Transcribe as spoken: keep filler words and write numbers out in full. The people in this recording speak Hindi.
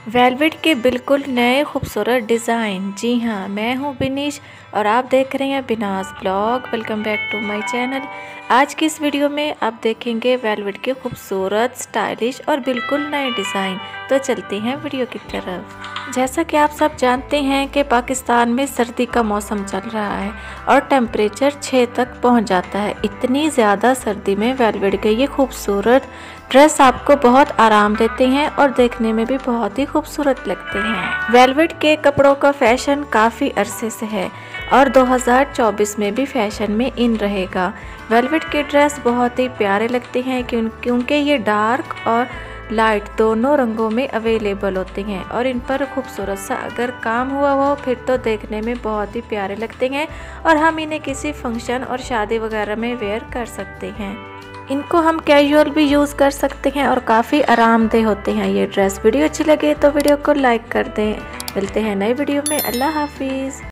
वेलवेट के बिल्कुल नए खूबसूरत डिज़ाइन। जी हाँ, मैं हूँ बिनीश और आप देख रहे हैं बिनास blog. Welcome back to my channel. आज की इस वीडियो में आप देखेंगे वेलवेट के खूबसूरत, स्टाइलिश और बिल्कुल नए डिज़ाइन। तो चलते हैं वीडियो की तरफ। जैसा कि आप सब जानते हैं कि पाकिस्तान में सर्दी का मौसम चल रहा है और टेम्परेचर छः तक पहुंच जाता है। इतनी ज़्यादा सर्दी में वेलवेट के ये खूबसूरत ड्रेस आपको बहुत आराम देते हैं और देखने में भी बहुत ही खूबसूरत लगते हैं। वेलवेट के कपड़ों का फैशन काफ़ी अरसे से है और दो हज़ार चौबीस में भी फैशन में इन रहेगा। वेलवेट के ड्रेस बहुत ही प्यारे लगते हैं क्योंकि ये डार्क और लाइट दोनों रंगों में अवेलेबल होते हैं और इन पर खूबसूरत सा अगर काम हुआ हो फिर तो देखने में बहुत ही प्यारे लगते हैं और हम इन्हें किसी फंक्शन और शादी वगैरह में वेयर कर सकते हैं। इनको हम कैजुअल भी यूज़ कर सकते हैं और काफ़ी आरामदेह होते हैं ये ड्रेस। वीडियो अच्छी लगे तो वीडियो को लाइक कर दें। मिलते हैं नई वीडियो में। अल्लाह हाफिज़।